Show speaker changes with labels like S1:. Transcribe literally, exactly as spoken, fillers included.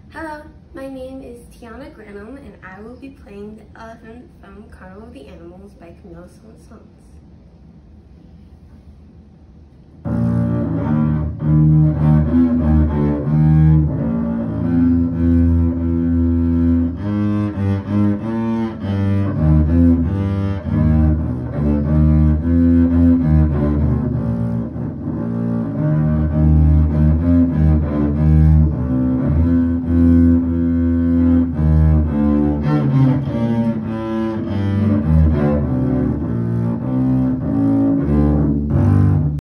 S1: Hello, my name is Tiana Granum and I will be playing the elephant from Carnival of the Animals by Camil Saint-Saens.